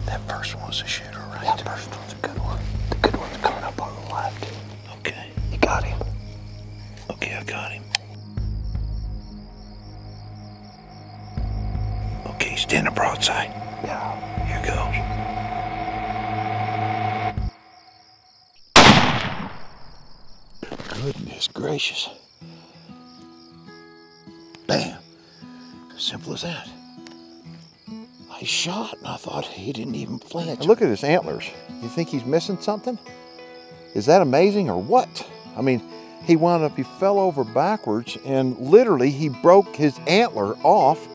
That first one was a shooter, right? That first one's a good one. The good one's coming up on the left. Okay. You got him. Okay, I got him. Okay, stand up broadside. Yeah. Here goes. Goodness gracious. Bam. Simple as that. I shot and I thought he didn't even flinch. And look at his antlers. You think he's missing something? Is that amazing or what? I mean, he wound up, he fell over backwards and literally he broke his antler off